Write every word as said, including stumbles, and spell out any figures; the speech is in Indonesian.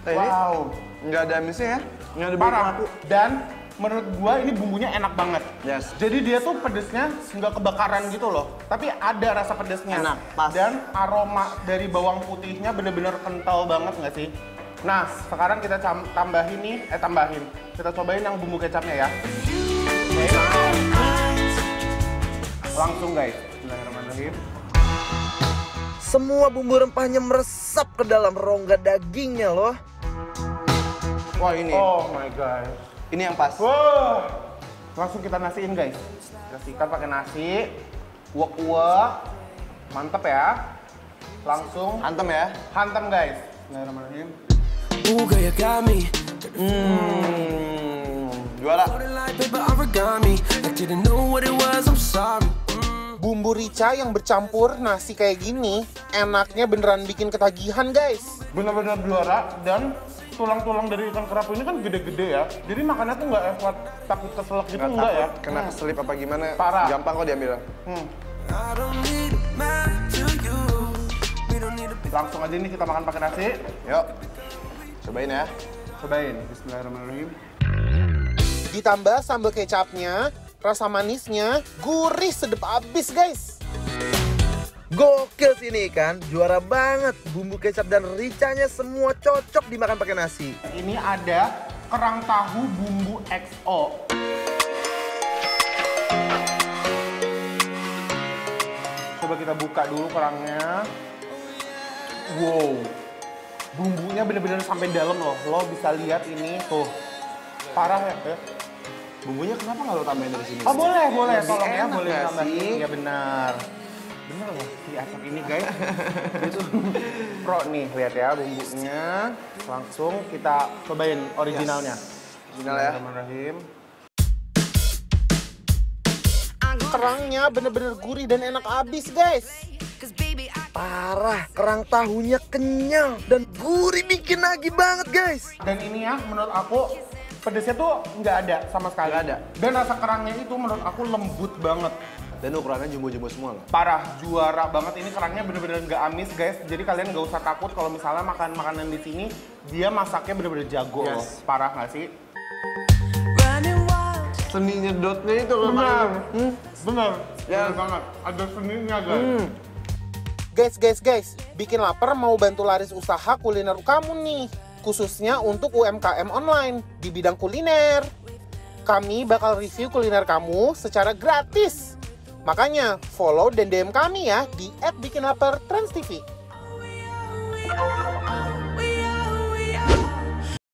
Eh, wow, nggak ada amisnya ya? Nggak ada Parah. aku. Dan menurut gua ini bumbunya enak banget. Yes. Jadi dia tuh pedesnya nggak kebakaran gitu loh, tapi ada rasa pedesnya. Enak, pas. Dan aroma dari bawang putihnya bener-bener kental banget nggak sih? Nah, sekarang kita cam- tambahin nih, eh tambahin. Kita cobain yang bumbu kecapnya ya. Oke. Langsung guys. Bismillahirrahmanirrahim. Semua bumbu rempahnya meresap ke dalam rongga dagingnya loh. Wah ini, Oh my god. ini yang pas. Wow. Langsung kita nasiin guys. Kita sikat pakai nasi. Uwek-uwek. Mantep ya. Langsung Hantem ya. hantam guys. Bismillahirrahmanirrahim. Ooh, girl, you got me. Hmm, juara. Like paper origami. I didn't know what it was, I'm sorry. Bumbu rica yang bercampur nasi kayak gini, enaknya beneran bikin ketagihan guys. Bener-bener juara. Dan tulang-tulang dari ikan kerapu ini kan gede-gede ya. Jadi makannya tuh nggak effort takut keselak gitu, Nggak enggak ya? takut kena keselip apa gimana? Parah. Gampang kok diambil. Hmm. I don't need a man to you. We don't need a Langsung aja nih kita makan pakai nasi. Yuk, cobain ya. Cobain. Bismillahirrahmanirrahim. Ditambah sambal kecapnya, rasa manisnya, gurih sedep abis guys. Gokil sih ini kan, juara banget. Bumbu kecap dan ricanya semua cocok dimakan pakai nasi. Ini ada kerang tahu bumbu X O. Coba kita buka dulu kerangnya. Wow, bumbunya bener-bener sampai dalam loh. Lo bisa lihat ini tuh, parah ya. Bumbunya kenapa nggak lo tambahin dari sini? Oh boleh, boleh, Lebih tolong ya, enak boleh nggak tambahin. sih? Ya benar. Bener loh, si acak ini guys. Itu pro nih, lihat ya bumbunya. Langsung kita cobain originalnya. Original ya. Bismillahirrahmanirrahim. Kerangnya bener-bener gurih dan enak abis guys. Parah, kerang tahunya kenyal dan gurih bikin nagih banget guys. Dan ini ya menurut aku pedesnya tuh nggak ada sama sekali. Nggak ada. Dan rasa kerangnya itu menurut aku lembut banget. Dan ukurannya jumbo-jumbo semua loh. Parah, juara banget ini kerangnya bener-bener nggak amis guys. Jadi kalian nggak usah takut kalau misalnya makan makanan di sini dia masaknya bener-bener jago loh. Yes. Parah nggak sih? running wild. Seni nyedotnya itu loh. Bener, Hmm? bener, Ya. bener banget. Ada seninya guys. Hmm. Guys, guys, guys, bikin lapar mau bantu laris usaha kuliner kamu nih. Khususnya untuk U M K M online di bidang kuliner. Kami bakal review kuliner kamu secara gratis. Makanya follow dan D M kami ya di et bikin lapar trans T V.